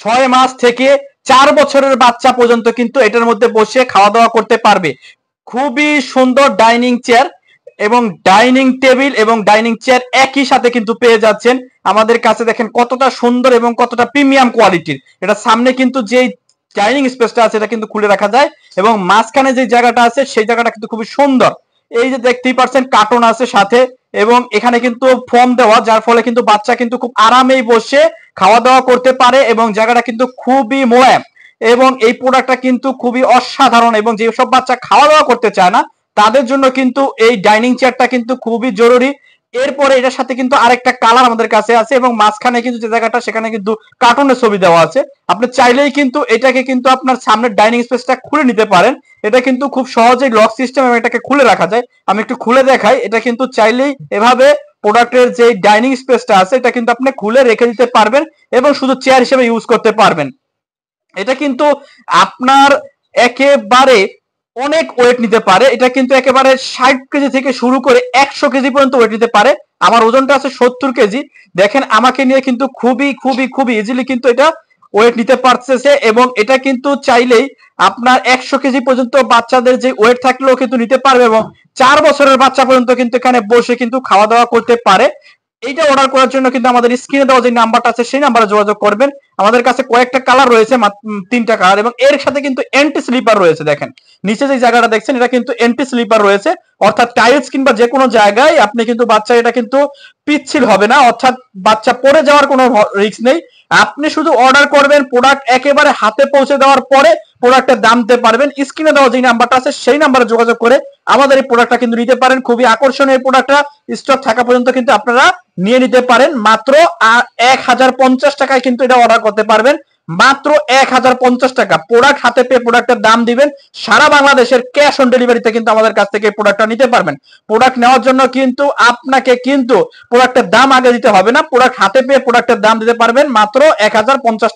6 মাস থেকে 4 বছরের বাচ্চা পর্যন্ত কিন্তু এটার মধ্যে বসে খাওয়া দাওয়া করতে পারবে। খুবই সুন্দর ডাইনিং চেয়ার এবং ডাইনিং টেবিল এবং ডাইনিং চেয়ার একই সাথে কিন্তু পেয়ে যাচ্ছেন আমাদের কাছে। দেখেন কতটা সুন্দর এবং কতটা প্রিমিয়াম কোয়ালিটির। এটা সামনে কিন্তু যে ডাইনিং স্পেসটা আছে এটা কিন্তু খুলে রাখা যায় এবং মাঝখানে যে জায়গাটা আছে সেই জায়গাটা কিন্তু খুবই সুন্দর। এই যে দেখতেই পাচ্ছেন কার্টন আছে সাথে এবং এখানে কিন্তু ফোম দেওয়া, যার ফলে কিন্তু বাচ্চা কিন্তু খুব আরামেই বসে খাওয়া দাওয়া করতে পারে এবং জায়গাটা কিন্তু খুবই মোলায়েম। এবং এই প্রোডাক্টটা কিন্তু খুবই অসাধারণ এবং যেসব বাচ্চা খাওয়া দাওয়া করতে চায় না তাদের জন্য কিন্তু এই ডাইনিং চেয়ারটা কিন্তু খুবই জরুরি। এরপরে এটার সাথে কিন্তু আরেকটা কালার আমাদের কাছে আছে এবং মাঝখানে কিন্তু যে জায়গাটা সেখানে কিন্তু কার্টুনের ছবি দেওয়া আছে। আপনি চাইলেই কিন্তু এটাকে কিন্তু আপনার সামনের ডাইনিং স্পেসটা খুলে নিতে পারেন। এটা কিন্তু খুব সহজেই লক সিস্টেম এবং এটাকে খুলে রাখা যায়। আমি একটু খুলে দেখাই। এটা কিন্তু চাইলেই এভাবে প্রোডাক্টের যে ডাইনিং স্পেসটা আছে এটা কিন্তু আপনি খুলে রেখে দিতে পারবেন এবং শুধু চেয়ার হিসেবে ইউজ করতে পারবেন। এটা কিন্তু আপনার একেবারে অনেক ওয়েট নিতে পারে। এটা কিন্তু একেবারে 60 কেজি থেকে শুরু করে 100 কেজি পর্যন্ত ওয়েট নিতে পারে। আমার ওজনটা আছে 70 কেজি। দেখেন আমাকে নিয়ে কিন্তু খুবই খুবই খুবই ইজিলি কিন্তু এটা ওয়েট নিতে পারতেছে এবং এটা কিন্তু চাইলেই আপনার 100 কেজি পর্যন্ত বাচ্চাদের যে ওয়েট থাকলেও কিন্তু নিতে পারবে এবং 4 বছরের বাচ্চা পর্যন্ত কিন্তু এখানে বসে কিন্তু খাওয়া দাওয়া করতে পারে। এইটা অর্ডার করার জন্য কিন্তু আমাদের স্ক্রিনে দেওয়া যে নাম্বারটা আছে সেই নাম্বারে যোগাযোগ করবেন। আমাদের কাছে কয়েকটা কালার রয়েছে, 3টা কালার এবং এর সাথে কিন্তু এন্টি স্লিপার রয়েছে। দেখেন নিচে যে জায়গাটা দেখছেন এটা কিন্তু এন্টি স্লিপার রয়েছে, অর্থাৎ টাইলস কিংবা যে কোনো জায়গায় আপনি কিন্তু বাচ্চা এটা কিন্তু পিচ্ছিল হবে না, অর্থাৎ বাচ্চা পড়ে যাওয়ার কোনো রিস্ক নেই। আপনি শুধু অর্ডার করবেন, প্রোডাক্ট একেবারে হাতে পৌঁছে দেওয়ার পরে প্রোডাক্টের দাম দিতে পারবেন। স্ক্রিনে দেওয়া যে নাম্বারটা আছে সেই নাম্বারে যোগাযোগ করে আমাদের এই প্রোডাক্টটা কিন্তু নিতে পারেন। খুবই আকর্ষণীয় এই প্রোডাক্টটা স্টক থাকা পর্যন্ত কিন্তু আপনারা নিয়ে নিতে পারেন। মাত্র 1050 টাকায় কিন্তু এটা অর্ডার করতে পারবেন। মাত্র 1050 টাকা প্রোডাক্ট হাতে পেয়ে প্রোডাক্টের দাম দিবেন। সারা বাংলাদেশের ক্যাশ অন ডেলিভারিতে কিন্তু আমাদের কাছ থেকে প্রোডাক্টটা নিতে পারবেন। প্রোডাক্ট নেওয়ার জন্য কিন্তু আপনাকে কিন্তু প্রোডাক্টের দাম আগে দিতে হবে না, প্রোডাক্ট হাতে পেয়ে প্রোডাক্টের দাম দিতে পারবেন মাত্র 1050